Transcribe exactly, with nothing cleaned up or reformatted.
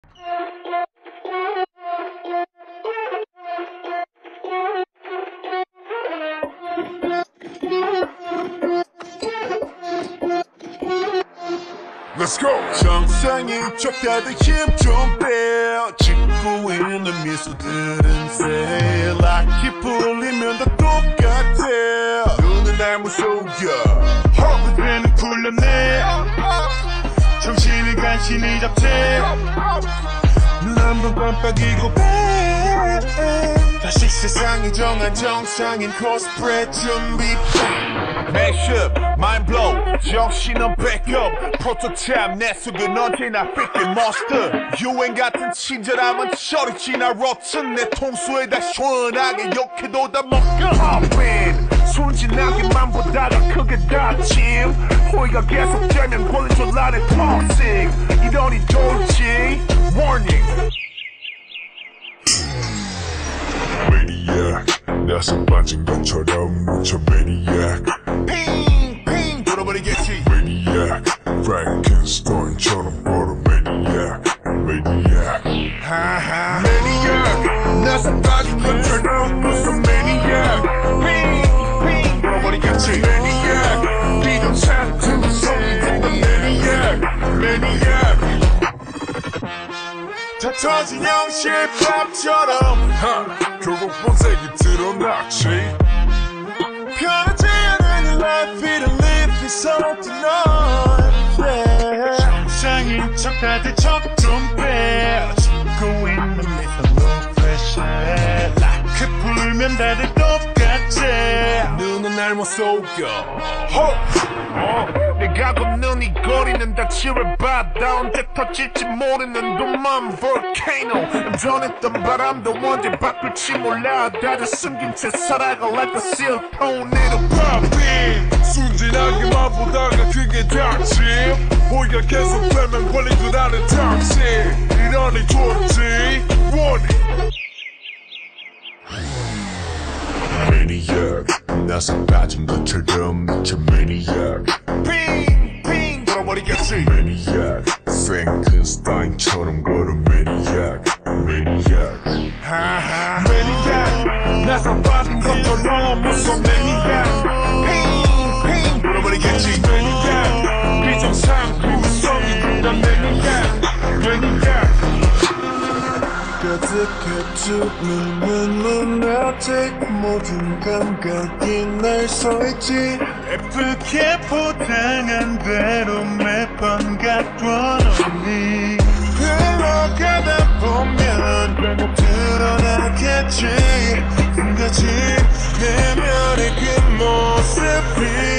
Let's go! 정상이 쪽 다들 힘 좀 빼. 짓고 있는 미소들은 새 락이 풀리면 다 똑같아. 눈은 날 무서워 허브대는 풀렸네. 정신을 간신히 잡채. 눈 한 번 깜빡이고 빼. 다시 세상이 정한 정상인 코스프레 준비. Mashup, mind blow, 정신은 backup. 프로토타입 내 속은 언제나 freaking monster. 유행 같은 친절함은 저리 지나 rotten. 내 통수에다 시원하게 욕해도 다 먹여. Up 순진하게만 보다가 크게 다짐. 호의가 계속되면 권리줄 나를 toxic. 이러니 좋지. Warning. Maniac, 나서 빠진 것처럼 묻혀 Maniac. 핑! 핑! 돌아버리겠지. Maniac, Frankenstein처럼 걸어 Maniac. Maniac. 하하. Maniac, 나서 빠진 것처럼 묻혀 Maniac. 핑! 핑! 돌아버리겠지. Maniac, 비정상 등성이 된다 Maniac. Maniac. 다 터진 영실밥처럼 결국 본색이 드러났지. 편하지 않은 life it live is something on. 정상인 척 다들 척 좀 빼. 짓고 있는 미소 no pressure. 라크 풀면 다들 똑같아. 눈은 날 못 속여. 어, 내가 걷는 이 거리는 다 칠해바다. 언제 터질지 모르는 도만 volcano. 전했던 바람도 언제 바꿀지 몰라. 다들 숨긴 채 살아가 like a seal tornado popping. 순진하게만 보다가 그게 닥침. 호의가 계속되면 걸린 줄 아는 닥침. 이러니 좋지. Warning. Maniac, 나서 빠진 것처럼 미쳐 Maniac. 핑! 핑! 돌아버리겠지. Maniac, Frankenstein처럼 걸어 Maniac. Maniac. 하하. Maniac, 나서 빠진 것처럼 무서워 Maniac. 핑! 핑! 돌아버리겠지. Maniac, 비정상 구성이 된다 Maniac. Maniac. 가득했지 눈은 눈아직 모든 감각이 날 서있지. 예쁘게 포장한 대로 매번 갖고 오니 흘러가다 보면 결국 드러나겠지. 한 가지 내면의 그 모습이